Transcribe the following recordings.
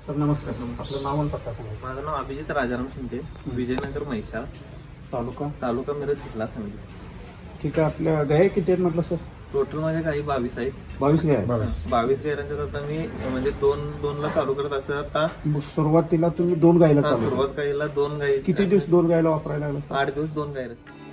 Sir नमस्कार. आपलं नाव आणि पत्ता सांगा. माझं नाव अभिजित राजाराम शिंदे, विजयनगर म्हैसाळ, तालुका मिरज, जिल्हा सांगली. ठीक आहे. आपल्या गाय किती आहेत म्हटलं सर? टोटल माझ्या गाई 22 आहेत. 22 गाय. 22 गायरांच्यात आता मी म्हणजे दोनला चालू करत असं आता. सुरुवातीला तुम्ही 2 गायला चालू सुरुवात गाईला 2 गाई. किती दिवस 2 गायला वापरायला लागलं? 8 दिवस 2 गाई.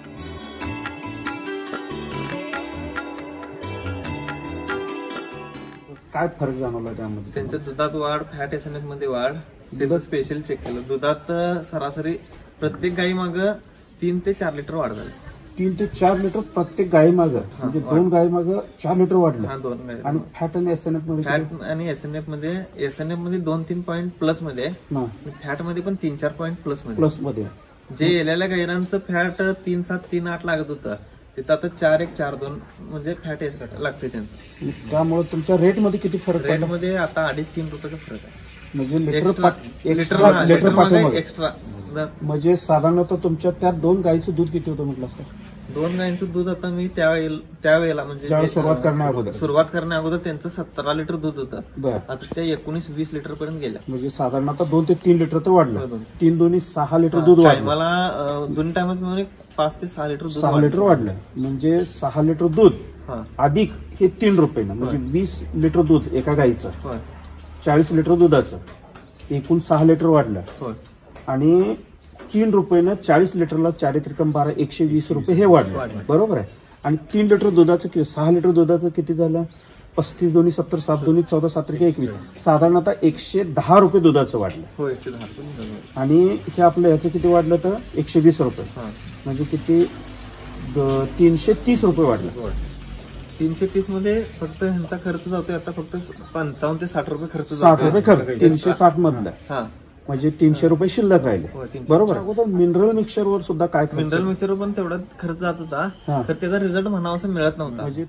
काय फरक जाणवला त्यामध्ये? त्यांच्या दुधात वाढ, फॅट एसएनएफ मध्ये वाढ, त्याचं स्पेशल चेक केलं. दुधात सरासरी प्रत्येक गाई माग 3 ते 4 लिटर वाढ झाली. 3 ते 4 लिटर प्रत्येक गाई माग, म्हणजे 2 गाई माग 4 लिटर वाढलं. हा, 2 गाई. आणि फॅट आणि एसएनएफ मध्ये? फॅट आणि एसएनएफ मध्ये 2-3 पॉईंट प्लस मध्ये, फॅट मध्ये पण 3-4 पॉईंट प्लस मध्ये. जे येलेल्या गायरांचं फॅट 3.7-3.8 लागत होतं, तिथं आता 4.1-4.2 म्हणजे फॅट लागते त्यांचं. त्यामुळे तुमच्या रेट मध्ये किती फरक? रेट मध्ये आता 2.5-3 रुपयाचा फरक आहे. म्हणजे लिटर एक्स्ट्रा. म्हणजे साधारणतः तुमच्या त्या 2 गायीचं दूध किती होतं म्हटलं सर? 2 गायींचं दूध आता मी त्यावेळेला म्हणजे सुरुवात करण्या अगोदर त्यांचं 17 लिटर दूध होतं. आता ते 19-20 लिटर पर्यंत गेलं. म्हणजे साधारणतः 2 ते 3 लिटर तर वाढलं. 3 2 6 लिटर दूध वाढलं. मला 2 टायमात मिळून 5 ते 6 लिटर दूध 6 लिटर वाढलं. म्हणजे 6 लिटर दूध अधिक हे 3 रुपये ना, म्हणजे 20 लिटर दूध एका गाईचं, 40 लिटर दुधाचं, एकूण 6 लिटर वाढलं. आणि 3 रुपयानं 40 लिटरला 4-3-12 120 रुपये हे वाढलं. बरोबर आहे. आणि 3 लिटर दुधाचं 6 लिटर दुधाचं किती झालं? 35 2 70 7 2 14 7 21. साधारणतः 110 रुपये दुधाचं वाढलं. आणि हे आपलं ह्याचं किती वाढलं तर 120 रुपये, म्हणजे किती 330 रुपये वाढलं. 330 मध्ये फक्त ह्यांचा खर्च जातोय आता फक्त 55 ते 60 रुपये खर्च. 60 रुपये खर्च 360 मधला, म्हणजे 300 रुपये शिल्लक राहिले. बरोबर. अगोदर मिनरल मिक्सर वर सुद्धा काय? मिनरल मिक्सर वर पण तेवढा खर्च जात होता, तर त्याचा रिझल्ट म्हणावा असं मिळत नव्हता. म्हणजे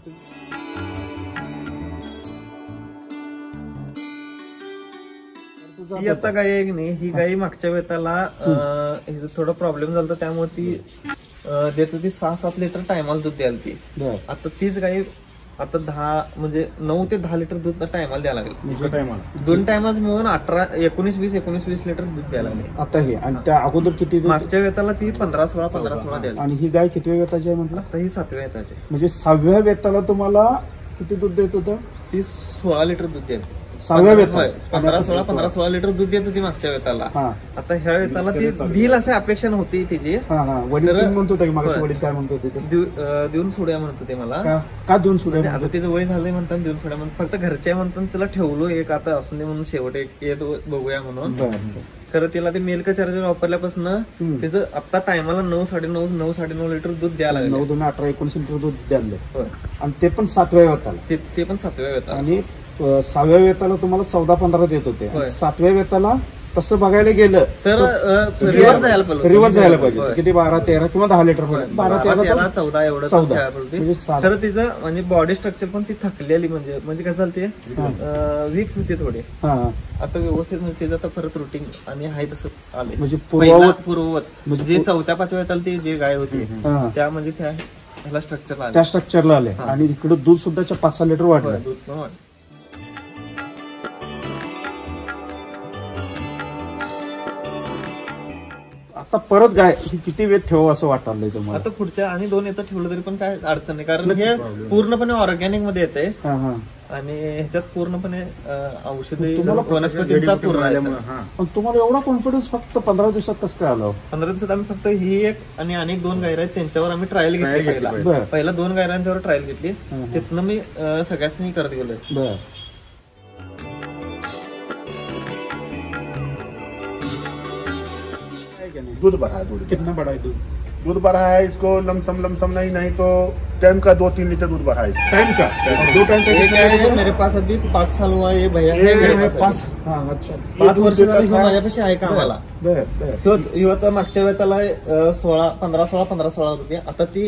ही आता गाय आहे की नाही, ही गाय मागच्या वेताला थोडा प्रॉब्लेम झाला, त्यामुळे ती देत होती 6-7 लिटर टायमाला दूध द्यायला ती. आता तीच गाय आता 9 ते 10 लिटर दूध टायमाला द्यायला लागेल. 2 टायमात मिळून 19-20 लिटर दूध द्यायला लागले आता हे. आणि त्या अगोदर किती? मागच्या वेताला ती 15-16 द्यायला. आणि ही गाय किती वेताची आहे म्हटलं? आता ही 7व्या वेताची. म्हणजे 6व्या वेताला तुम्हाला किती दूध देत होतं? ती 16 लिटर दूध द्यायला. 6व्या वेताला 15-16 लिटर दूध देत होती मागच्या वेताला. आता ह्या वेताला ती देईल अशी अपेक्षा नव्हती तिची. वडील म्हणत होते की वडील काय म्हणत होते? देऊन सोड्या म्हणत होते मला. का देऊन सोड्या? आता तिचं वय झालंय म्हणतात देऊन सोड्या म्हणून. फक्त घरच्या म्हणतात तिला ठेवलो एक आता असून दे म्हणून, शेवट एक बघूया म्हणून. खरं तिला ते मिल्क चार्जर वापरल्यापासून तिचं आता टायमाला 9-9.5 लिटर दूध द्यायला लागलं. 9 2 18 19 लिटर दूध द्यायला. आणि ते पण 7व्या वेताला. ते पण 7व्या वेताला. आणि 6व्या वेताला तुम्हाला 14-15 देत होते. 7व्या वेताला तसं बघायला गेलं तर रिव्हर्स जायला पाहिजे. किती 12-13 किंवा 10 लिटर पर्यंत. 12-13-14 एवढं. खरं तिचं म्हणजे बॉडी स्ट्रक्चर पण ती थकलेली, म्हणजे काय झालं ते वीक्स होते थोडे. आता व्यवस्थित म्हणजे तिचं आता परत रुटीन आणि आहे तसं आले. म्हणजे पूर्ववत म्हणजे 4-5व्या वेताला ती जे गाय होती त्या म्हणजे त्या स्ट्रक्चरला आले. आणि इकडे दूध सुद्धा 5-6 लिटर वाढलं. दूध पण वाढलं. आता परत गाय किती वेळ ठेवावं असं वाटलंय तुम्हाला? आता पुढच्या आणि 2 येतात ठेवलं तरी पण काय अडचण नाही, कारण हे पूर्णपणे ऑर्गॅनिक मध्ये येते. आणि ह्याच्यात पूर्णपणे औषधी वनस्पतींचा पूर्ण आहे. पण तुम्हाला एवढा कॉन्फिडन्स फक्त 15 दिवसात कसं काय आलं? 15 दिवसात आम्ही फक्त ही एक आणि अनेक 2 गायरा आहेत त्यांच्यावर आम्ही ट्रायल घेतली. पहिला 2 गायरांच्यावर ट्रायल घेतली, तिथनं मी सगळ्यांनी करत गेलोय. दूध बढ़ा है. कितना बढ़ा है? दूध बढ़ा है इसको लमसम नहीं तो टाइम का 2-3 लीटर दूध बढ़ा है. टाइम का 2 टाइम का. मेरे पास अभी 5 साल हुआ ये भैया है. 5 वर्ष झाली माझ्यापाशी आहे का आम्हाला. तोच मागच्या वेळेला 15-16 होती. आता ती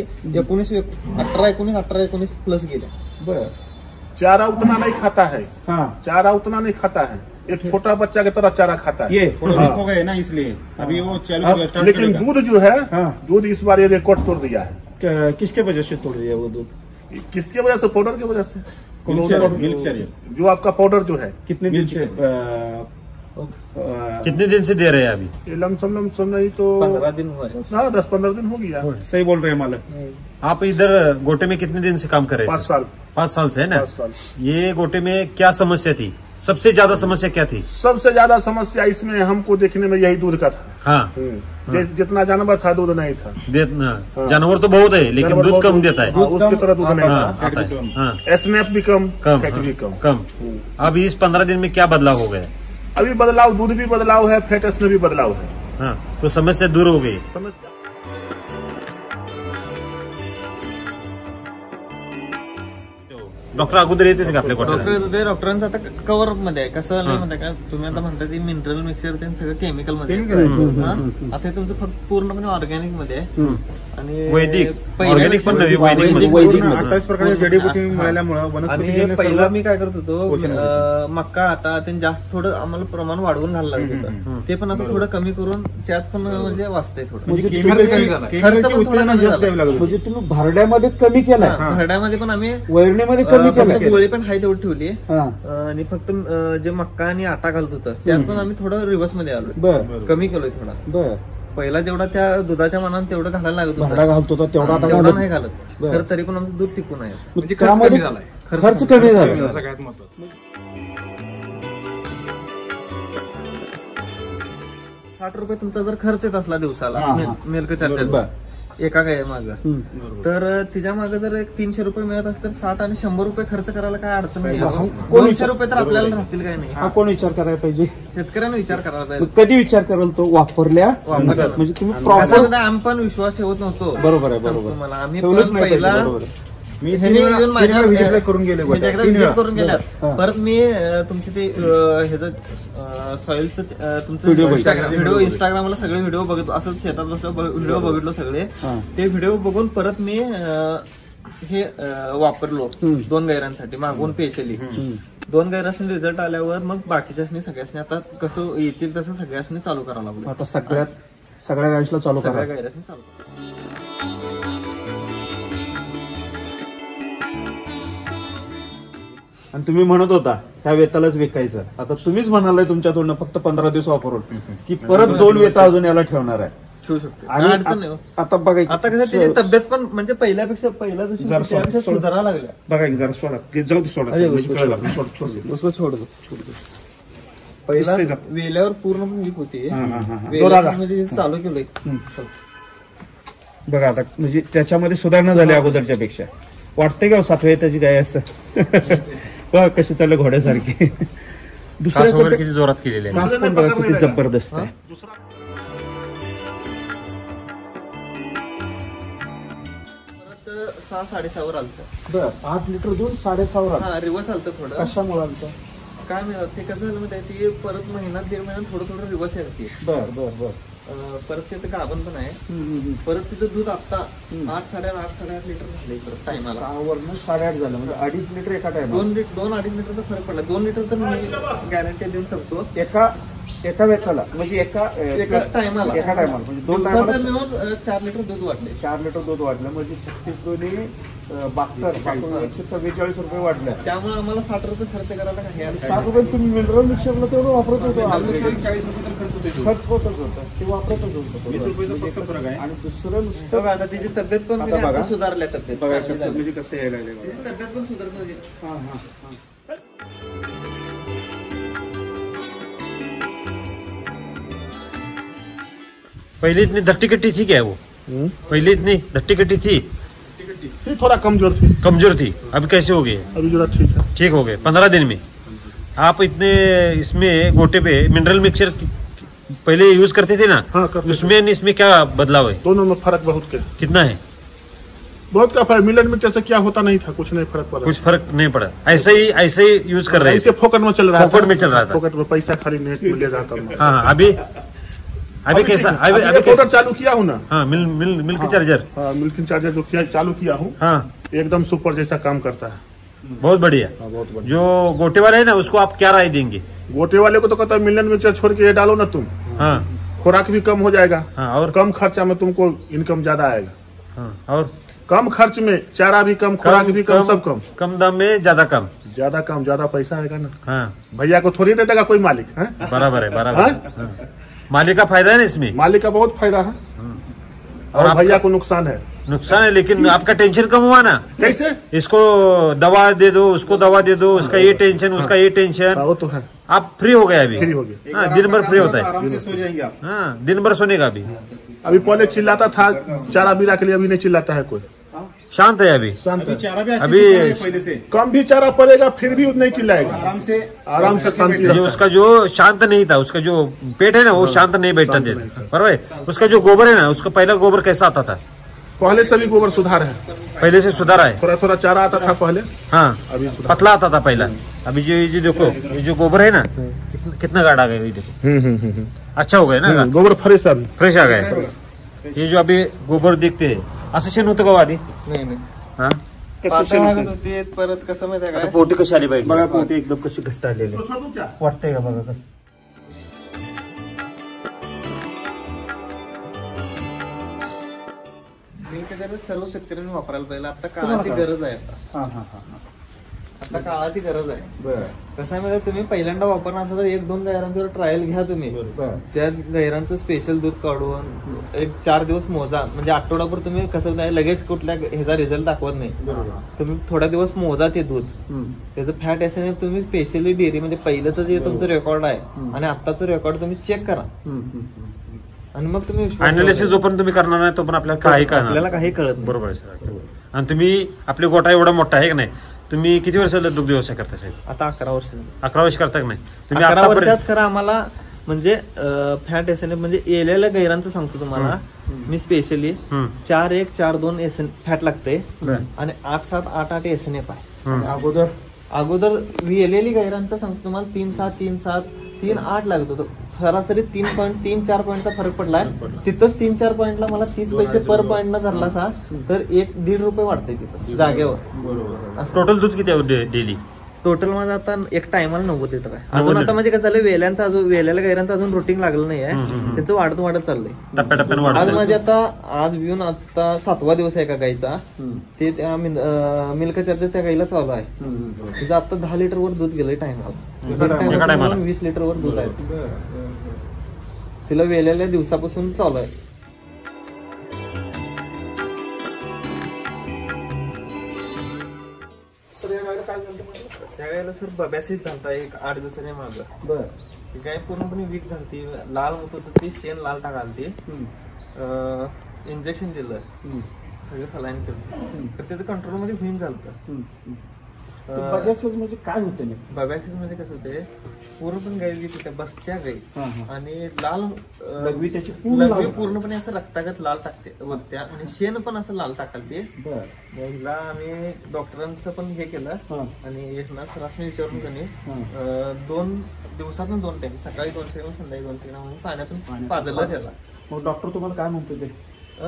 18-19 प्लस गेले. चारा उतना नहीं खाता है. चारा उतना नहीं खाता है. एक छोटा बच्चा की तरह चारा खाता है. ये हो गए ना, इसलिए अभी वो चालू. लेकिन दूध जो है, दूध इस बार ये रिकॉर्ड तोड़ दिया है. किसके वजह से तोड़ दिया वो दूध? किसके वजह से? पाउडर की वजह से. मिल्क जो आपका पाउडर जो है कितने दिन से कितने दिन से दे रहे हैं अभी? ये लमसम नहीं तो 15 दिन हुआ है। 10-15 दिन हो गया। सही बोल रहे हैं मालक। आप इधर गोटे में कितने दिन से काम कर रहे हैं? 5 साल। 5 साल से है ना? 5 साल। ये गोटे में क्या समस्या थी? सबसे ज्यादा समस्या क्या थी? सबसे ज्यादा समस्या इसमें हमको देखने में यही दूध का था। हाँ, जितना जानवर था दूध नहीं था। जानवर तो बहुत है लेकिन दूध कम देता है। उसकी तरह दूध नहीं था। हाँ, स्नैप भी कम, कम, फैट भी कम कम। अब इस 15 दिन में क्या बदलाव हो गया? अभी बदलाव, दूध भी बदलाव है, फैटस में भी बदलाव है। हाँ, तो समस्या दूर हो गई। समस्या डॉक्टर अगोदर येते का आपल्या गोट्याला? डॉक्टर येत होते. डॉक्टरांचं आता कव्हर मध्ये आहे. कसं नाही म्हणताय का, तुम्ही आता म्हणताय ते मिनरल मिक्सर ते सगळं केमिकल मध्ये आहे. आता हे तुमचं फक्त पूर्णपणे ऑर्गॅनिक मध्ये आहे. आणि वैदिक, पहिल्या ऑर्गॅनिक पण नव्हे, वैदिक वैदिक मध्ये. 28 प्रकारच्या जडीबुटी मिळाल्यामुळे आणि वनस्पती पहिला मी काय करत होतो, मक्का आटा ते जास्त थोडं आम्हाला प्रमाण वाढवून घालायला लागत होतं. ते पण आता थोडं कमी करून त्यात पण म्हणजे वाचतंय थोडं. म्हणजे खर्च पण थोडा कमी झाला. म्हणजे तुम्ही भारड्यामध्ये कमी केलाय, भरड्यामध्ये पण आम्ही वैरणीमध्ये कमी केलाय. गोळी पण हाय तेवढी ठेवली. हा, आणि फक्त जे मक्का आणि आटा घालत होतं त्यात पण आम्ही थोडं रिव्हर्स मध्ये आलो. बर कमी केलोय थोडा. बर. पहिला जेवढा त्या दुधाच्या मानाने तेवढं घालायला लागत भाडा होता, घालतो तेवढा आता तेवढा घालत नाही घालत. बरं. तर तरी पण आमचं दूध टिकून आहे. म्हणजे त्यामध्ये खर्च कमी झाला. सगळ्यात महत्वाचं. 60 रुपये तुमचा जर खर्च येत असला दिवसाला हा, हा. मिल्क चार्जर एका गाय मागं, तर तिच्या मागे जर एक 300 रुपये मिळत असतील तर 60 आणि 100 रुपये खर्च करायला काय अडचण नाही. 200 रुपये तर आपल्याला राहतील काय नाही. हा, कोण विचार करायला पाहिजे? शेतकऱ्यांना विचार करायला मग पाहिजे. कधी विचार कराल तो? वापरल्या म्हणजे तुम्ही प्रॉपर. त्याच्यामध्ये आम्ही पण विश्वास ठेवत नव्हतो. बरोबर आहे, बरोबर. तुम्हाला आम्ही ठेवलंच पण नाही पाहिजे, पहिला बरोबर आहे. मी ह्याने येऊन माझ्या व्हिजिट करून गेले म्हणजे एकदा visit करून गेल्यात. हा. परत मी तुमचे ते ह्याचं सॉइलचं तुमचं व्हिडिओ व्हिडिओ इंस्टाग्रामला सगळे व्हिडिओ बघत, असं शेतात बसलो व्हिडिओ बघितलो सगळे. हा. ते व्हिडिओ बघून परत मी हे वापरलो 2 गैरांसाठी मागून स्पेशली. 2 गैरांनी रिझल्ट आल्यावर मग बाकीच्यासनी सगळ्यासनी आता कसं येतील तसं सगळ्यासनी चालू करावं लागलं. आता सगळ्या गायसला चालू सगळ्या करा. गैरांनी चालू करा. आणि तुम्ही म्हणत होता ह्या वेतालाच विकायचं. आता तुम्हीच म्हणालाय तुमच्या तोंडनं फक्त 15 दिवस वापरून की परत 2 वेता अजून याला ठेवणार आहे. ठेवू शकतो. आणि अडचण नाही. आता बघा आता कसं त्याची तब्येत पण म्हणजे पहिला जशी जरा त्यापेक्षा सुधारायला लागल्या. बघा की जरा सोडा, जाऊ दे, सोडा. अरे, म्हणजे कळलं. उसको छोड़ दो. पहिला दिसतंय का? वेल्यावर पूर्ण पण वीक होती. हा, हा, हा. वेल्यामध्ये चालू केलंय. बघा आता म्हणजे त्याच्यामध्ये सुधारणा झाली अगोदरच्या पेक्षा. वाटतंय का 7व्या त्याची गाय असं? बघ कशी चाललं घोड्यासारखी. कास वगैरे किती जोरात केलेले आहे. कास पण बघा किती जबरदस्त आहे. परत 6-6.5 वर आलतं. बर, 8 लिटर दूध 6.5 हा, रिवर्स आलतं थोडं. कशामुळे आलतं? काय मिळत ते कसं झालं माहिती, ती परत महिना 1.5 महिन्यात थोडं रिवर्स येते. बर बर बर. परत तिथं गाभण पण आहे. परत तिथं दूध आता 8-8.5 लिटर झालंय परत टायमाला. 6.5 झालं म्हणजे 2.5 लिटर एका टायमाला. 2-2.5 लिटरचा फरक पडला. 2 लिटर तर मी गॅरंटी देऊन शकतो एका वेताला म्हणजे एका टायमाला म्हणजे 2 दिवसाचं टायमाला मिळून 4 लिटर दूध वाढले. 4 लिटर दूध वाढलं म्हणजे 36 144 रुपये वाढल्या. त्यामुळे आम्हाला 60 रुपये खर्च करायला काही अडचण नाही. 60 रुपये तुम्ही मिनरल मिक्सरला तेवढं वापरत होतो. 40 रुपये तर खर्च होते. खर्च होतच होतं, ते वापरतच होतं. 20 रुपयाचा फक्त फरक आहे. आणि दुसरं नुसतं बघा आता तिची तब्येत पण आता बघा. सुधारल्या. तब्येत बघा चांगली कसं झाली. म्हणजे कसं यायला लागलंय बघा. तिची तब्येत पण सुधारत नाही. हा हा हा. पहले इतनी धट्टी कट्टी थी क्या वो? पहले इतनी धट्टी कट्टी थी, फिर थोड़ा कमजोर थी, कमजोर थी. अभी कैसे हो गए? अभी जरा ठीक है. ठीक हो गए 15 दिन में. आप इतने इसमें गोटे पे मिनरल मिक्सचर पहले यूज करते थे ना? हाँ, करते थे. उसमें और इसमें क्या बदलाव है? दोनों में फर्क बहुत के कितना है? बहुत का फर्क. मिलन में जैसे क्या होता नहीं था, कुछ नहीं फर्क पड़ा. कुछ फर्क नहीं पड़ा. ऐसे ही यूज कर रहे ऐसे थे. फोकट में चल रहा था. फोकट में चल रहा था. फोकट में पैसा खाली नेट मिलेगा तब. हाँ, अभी कैसा? अभी पाउडर कैसा? चालू किया हूँ ना. हाँ, मिल्क चार्जर. हाँ, मिल्किंग चार्जर जो किया चालू किया हूँ, हाँ, एकदम सुपर जैसा काम करता है. बहुत बढ़िया. बहुत बढ़िया. जो गोटे वाला है ना, उसको आप क्या राय देंगे? गोटे वाले को तो कहता है मिलन मिक्सचर छोड़ के ये डालो ना तुम, हाँ खुराक भी कम हो जाएगा, हाँ, और कम खर्चा में तुमको इनकम ज्यादा आएगा. हाँ, और कम खर्च में चारा भी कम, खुराक भी कम, सब कम दाम में ज्यादा कम, ज्यादा पैसा आएगा ना। हाँ भैया को थोड़ी दे देगा कोई मालिक है। बराबर है, बराबर है। हाँ। मालिक का फायदा है ना इसमें, मालिक का बहुत फायदा है और भैया को नुकसान है। नुकसान है, लेकिन आपका टेंशन कम हुआ ना। कैसे? इसको दवा दे दो, उसको दवा दे दो, उसका ये टेंशन, उसका ये टेंशन, वो तो है। आप फ्री हो गए अभी, फ्री हो गए। हाँ, दिन भर फ्री होता है, आराम से सो जाएंगे आप। हाँ, दिन भर सोने का अभी पहले चिल्लाता था चारा बीरा के लिए, अभी नहीं चिल्लाता है कोई, शांत है अभी। शांत है। चारा भी अभी पहले से कम भी चारा पड़ेगा फिर भी नहीं चिल्लाएगा, आराम से शांति जो रहता उसका जो शांत नहीं था, उसका जो पेट है ना वो शांत नहीं बैठता थे, बराबर। उसका जो गोबर है ना, उसका पहला गोबर कैसा आता था? पहले से भी गोबर सुधार है, पहले से सुधारा है, थोड़ा चारा आता था पहले, हाँ, अभी पतला आता था पहला। अभी जो देखो ये जो गोबर है ना, कितना गाढ़ा आ गया, ये देखो अच्छा हो गया ना, गोबर फ्रेश अभी फ्रेश आ गया। ये जो अभी गोबर दिखते असं शेण होतं का आधी? नाही हा, पातळ लागत होती, परत कसं माहितीये आता काय, पोटी कशी आली पाहिजे बघा पोटी एकदम कशी घट्ट आलेली क्या वाटतंय का बघा कसं. सर्व शेतकऱ्यांनी वापरायला पाहिजे. आता काळाची गरज आहे, आता काळाची गरज आहे. कसं आहे माहिती, तुम्ही पहिल्यांदा वापरणार असाल तर 1-2 गायरांचं ट्रायल घ्या तुम्ही, त्या गायरांचं स्पेशल दूध काढून 1-4 दिवस मोजा, म्हणजे आठवडाभर तुम्ही कसं नाही लगेच कुठल्या ह्याचा रिझल्ट दाखवत नाही. तुम्ही थोड्या दिवस मोजा ते दूध, त्याचं फॅट एसएनएफ तुम्ही स्पेशली डेअरी म्हणजे पहिलंच जे तुमचं रेकॉर्ड आहे आणि आत्ताचं रेकॉर्ड तुम्ही चेक करा आणि मग तुम्ही अनालिसिस जो पण तुम्ही करणार नाही तो पण आपल्याला काही कळत नाही. बरोबर आहे सर. आणि तुम्ही आपले गोठा एवढा मोठा आहे की नाही, तुम्ही किती वर्षाला दुग्ध व्यवसाय करता साहेब? आता 11 वर्ष. 11 वर्ष करता की नाही तुम्ही? 11 वर्षात खरं आम्हाला म्हणजे फॅट एसएनएफ म्हणजे येलेल्या गैरांचं सांगतो तुम्हाला मी स्पेशली 4-1, 4-2 एसएन फॅट लागते आणि 8-7, 8-8 एसएनएफ आहे. अगोदर येलेली गैरांचं सांगतो तुम्हाला 3-7, 3-7, 3-8 लागत होतं. सरासरी 3.3-4 पॉईंटचा फरक पडलाय. तिथंच 3-4 पॉईंटला मला 30 पैसे पर पॉईंट न धरला सा तर 1-1.5 रुपये वाढतंय तिथं जागेवर. टोटल दूध किती आहे डेली? टोटल माझं आता एक टायमाला 90 लिटर आहे. अजून आता म्हणजे कसं झालं, वेल्याला गायरांचं अजून रुटीन लागलं नाही आहे, त्यांचं वाढत चाललंय टप्प्याटप्प्याने. आज माझे आज येऊन आता 7वा दिवस आहे का गाईचा, ते मिल्क चार्जर त्या गाईला चालू आहे. तुझं आता 10 लिटर वर दूध गेलंय टायमाला, 20 लिटर वर दूध आहे. तिला वेलेल्या दिवसापासून चालू आहे. त्यावेळेला सर बब्यासीच झालता एक 8 दिवसाच्या मागं. ती गाय पूर्णपणे वीक झालती, लाल होत होतं, ती शेण लाल टाकालती. इंजेक्शन दिलं, सगळं सलाईन केलं, तर त्याचं कंट्रोल मध्ये होईन झालं. बब्यासीज म्हणजे काय होतं? बब्यासीज म्हणजे कसं होते, पूर्णपणे गाय वीक होत्या, बसत्या गाई आणि लाल लघवी त्याची पूर्णपणे असं रक्तागत लाल टाकते बघत्या आणि शेण पण असं लाल टाकालते. हिला आम्ही डॉक्टरांचं पण हे केलं आणि एकनाथ सरासनी विचारून त्यांनी 2 दिवसातून 2 टाइम, सकाळी 200 ग्राम, संध्याकाळी 200 ग्राम पाण्यातून पाजलं त्याला. मग डॉक्टर तुम्हाला काय म्हणतो ते?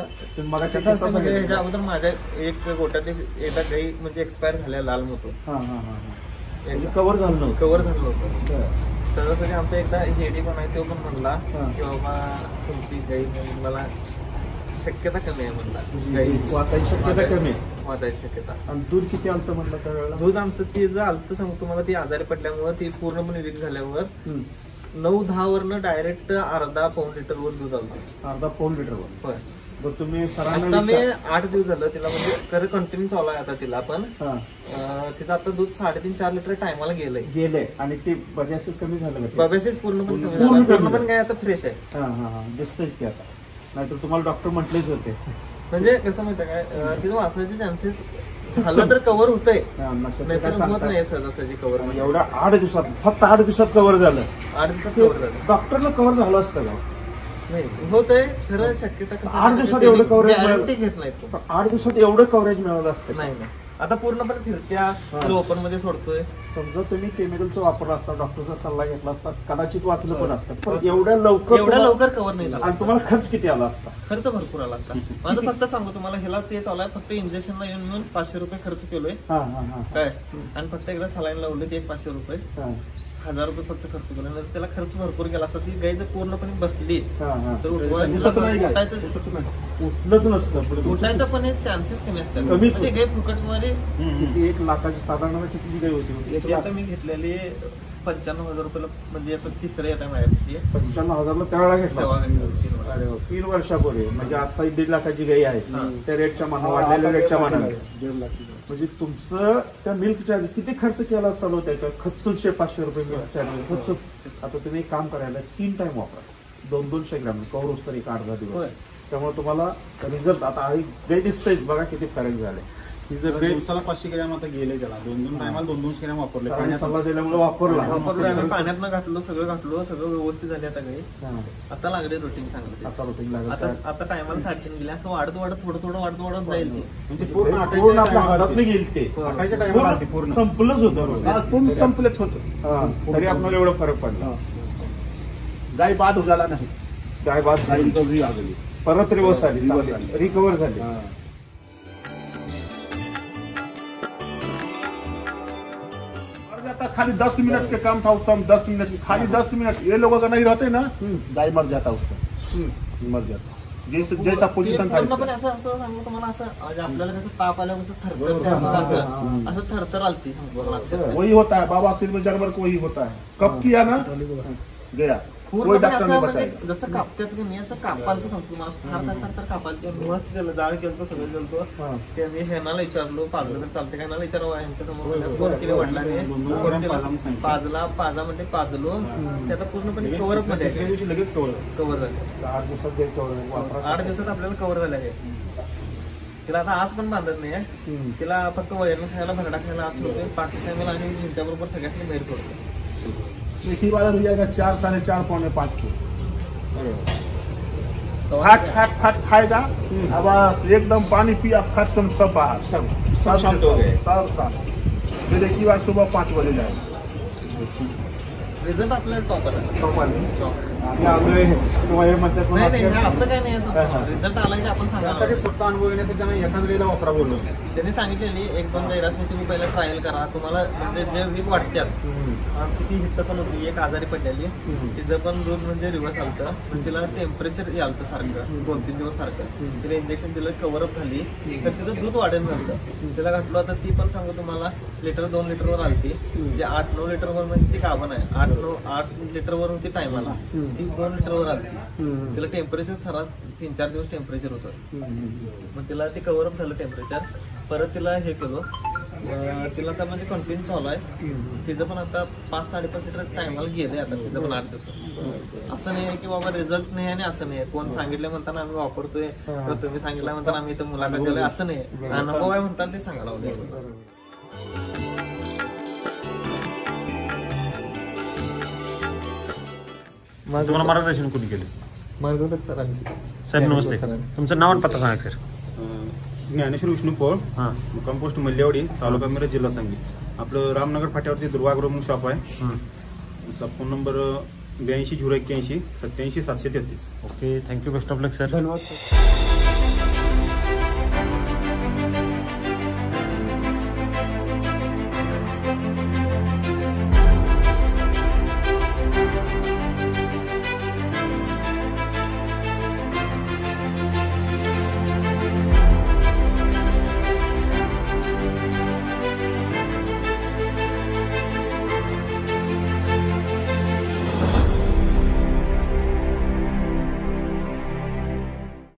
ह्याच्या अगोदर माझ्या एक गोट्यात एकदा गाई म्हणजे एक्सपायर झाल्या लाल मोतो, कव्हर झालं नव्हतं. कव्हर झालं होतं. सगळ्यासाठी आमचा एकदा हेडी पण आहे, तो पण म्हणला की बाबा तुमची गाई मला शक्यता कमी आहे, म्हणला गाई वाचायची शक्यता कमी आहे, वाचायची शक्यता. आणि दूध किती आलतं म्हटलं त्यावेळेला? दूध आमचं ती जर आलतं सांगतो तुम्हाला, ती आजारी पडल्यामुळे ती पूर्णपणे वीक झाल्यावर 9-10 वरनं डायरेक्ट अर्धा पाऊण लिटर वर दूध आलं. अर्धा पाऊण लिटर वर? होय. बरं, तुम्ही आता मी 8 दिवस झालं तिला, म्हणजे खरं कंटिन्यू चालू आहे आता तिला पण. तिचं आता दूध 3.5-4 लिटर टायमाला गेलंय आणि ते बब्यासीज कमी झालं का? बब्यासीज पूर्णपणे कमी झालं, पूर्णपणे काय आता फ्रेश आहे. दिसतंयच की आता, नाहीतर तुम्हाला डॉक्टर म्हटलेच होते. म्हणजे कसं माहिती काय, तिथं वाचायचे चान्सेस झालं तर कव्हर होतंय, होत नाही सहजासहजी कव्हर. एवढ्या 8 दिवसात, फक्त 8 दिवसात कव्हर झालं. 8 दिवसात कव्हर झालं. डॉक्टरला कव्हर झालं असतं का? नाही होत आहे खरं, शक्यता कसं 8 दिवसात एवढं कव्हरेज गॅरंटी घेत नाहीत. 8 दिवसात एवढं कव्हरेज मिळालं असतं? नाही. आता पूर्णपणे फिरत्या ओपन मध्ये सोडतोय. समजा तुम्ही केमिकलचा वापर असता, डॉक्टरचा सल्ला घेतला असता, कदाचित वाचलं पण असतं, पण एवढ्या लवकर कव्हर नाही झाला. आणि तुम्हाला खर्च किती आला असता? खर्च भरपूर आला असता. माझं फक्त सांगतो तुम्हाला, ह्याला ते चालू आहे, फक्त इंजेक्शनला येऊन 500 रुपये खर्च केलोय काय, आणि फक्त एकदा सलाईन लावले ते 500 रुपये. 1000 रुपये फक्त खर्च केला, नाही त्याला खर्च भरपूर केला असता. ती गाय जर पूर्णपणे बसली तर उठलंच नसतं, उठायचं पण चान्सेस कमी असतात. कमीच ते गाय फुकटमध्ये 1 लाखाची साधारण किती गाय होती? आता मी घेतलेली 95,000 रुपयाला, म्हणजे आता तिसरं येत आहे माझ्यापाशी. 95,000ला त्यावेळेला घेतला. तेव्हा अरे हो, 3 वर्षापूर्वी. म्हणजे आता 1.5 लाखाची गाई आहे, त्या रेटच्या मानाने, वाढलेल्या रेटच्या मानाने. म्हणजे तुमचं त्या मिल्क चार्ज किती खर्च केला चालू त्याच्या? खर्च 500 रुपये मिल्क चार्ज खर्च. आता तुम्ही एक काम करायला 3 टाइम वापरा, 200 ग्राम कवर तर एक अर्धा दिवस. त्यामुळे तुम्हाला रिझल्ट आता गाय दिसतंय बघा किती फरक झाले. दिवसाला 500 ग्रॅम आता गेले त्याला, 2 टायमाला 200 ग्रॅम वापरले. सल्ला दिल्यामुळे वापरला. पाण्यात घातलो, सगळं व्यवस्थित झाले. आता काही आता लागले रुटीन चांगलं. आता रुटीन लागलं. आता टायमाला 3.5 गेले, असं वाढत थोडं वाढत जाईल. म्हणजे पूर्ण आपल्या हातात गेली ते पूर्ण संपलंच होतं, पूर्ण संपलेच होतं. तरी आपल्याला एवढा फरक पडला. गाय बाद झाला नाही, गाय बाद झाली, परत रिवर्स आली, रिकवर झाली. खाली 10 मिनट के काम था उसका, 10 मिनट, खाली 10 मिनट. ये लोग अगर नहीं रहते ना, गाय मर जाता उसका, मर जाता. जैसा पोझिशन था. असं सांगू तुम्हाला, असं आपल्याला कसं ताप आल्यावर कसं असं थरथर आलती. वही होता है बाबा सिर्फ जानवर को, वही होता है. कब किया ना गया, कोई डॉक्टर नहीं बचाएगा. जसं कापतात की नाही, असं कापाल तर सांगतो मला, थर कापाल. मस्त त्याला जाळ केलं, सगळं केलं. ते मी ह्यानाला विचारलो, पाजलं तर चालते का? ह्यानाला विचारवा, ह्यांच्या समोर फोन केले वडिलांनी. पाजा म्हणजे पाजलो, ते आता पूर्णपणे कव्हर मध्ये लगेच कव्हर झाले. 8 दिवसात आपल्याला कव्हर झाले आहे. तिला आता आज पण बांधत नाही, तिला फक्त वैरण खायला, भरडा खायला आत होते. 5 टायमाला आणि त्यांच्याबरोबर सगळ्यांनी बाहेर सोडतो. इसी वाला हो जाएगा 4, 4.5, पौने 5 को. फट खाएगा. अब एकदम पानी पिया, फट सब बाहर, सब शांत हो गए. फिर एक ही बार सुबह 5 बजे जाएगा. रिझल्ट आपल्याला टॉप आला. असं काय नाही, रिझल्ट आला की आपण सांगायसाठी स्वतः अनुभव येण्यासाठी आम्ही एखाद्या वेळेला वापरा बोललो. त्यांनी सांगितलेली 1-2 गायरासनी तुम्ही पहिला ट्रायल करा, तुम्हाला म्हणजे जे वीक वाटतात. आमची ती हित पण होती, एक आजारी पडलेली, तिचं पण दूध म्हणजे रिवर्स आलतं, पण तिला टेम्परेचर यालतं सारखं 2-3 दिवस सारखं. तिला इंजेक्शन दिलं, कव्हरअप झाली, तर तिचं दूध वाढेल नव्हतं. तिला घातलं. आता ती पण सांगू तुम्हाला, 2 लिटरवर आलती. जे 8-9 लिटरवर म्हणजे ती गाभण आहे. 8 लिटरवर होती टायमाला, ती 2 लिटरवर आली. तिला टेम्परेचर सरास 3-4 दिवस टेम्परेचर होतं. मग तिला ते कव्हरअप झालं टेम्परेचर. परत तिला हे केलं, तिला आता म्हणजे कंटिन्यू चालू आहे. तिचं पण आता 5-5.5 लिटर टायमाला गेले. आता तिचं पण 8 दिवस. असं नाही की बाबा रिझल्ट नाही आणि असं नाही, कोण सांगितलं म्हणताना आम्ही वापरतोय, तुम्ही सांगितलं म्हणताना आम्ही इथं मुलाखत दिली, असं नाही. अनुभव आहे म्हणताना ते सांगायला हवं. तुम्हाला मार्गदर्शन कोणी केले? सर नमस्ते, तुमचं नाव आणि पत्ता सांगा सर. ज्ञानेश्वर विष्णू पोळ, मुक्काम पोस्ट मल्लेवाडी, तालुका मिरज, जिल्हा सांगली. आपलं रामनगर फाट्यावरती दुर्वागृह म्हणून शॉप आहे. आमचा phone number 82 081 87 733. Okay, thank you, best of luck sir. धन्यवाद सर.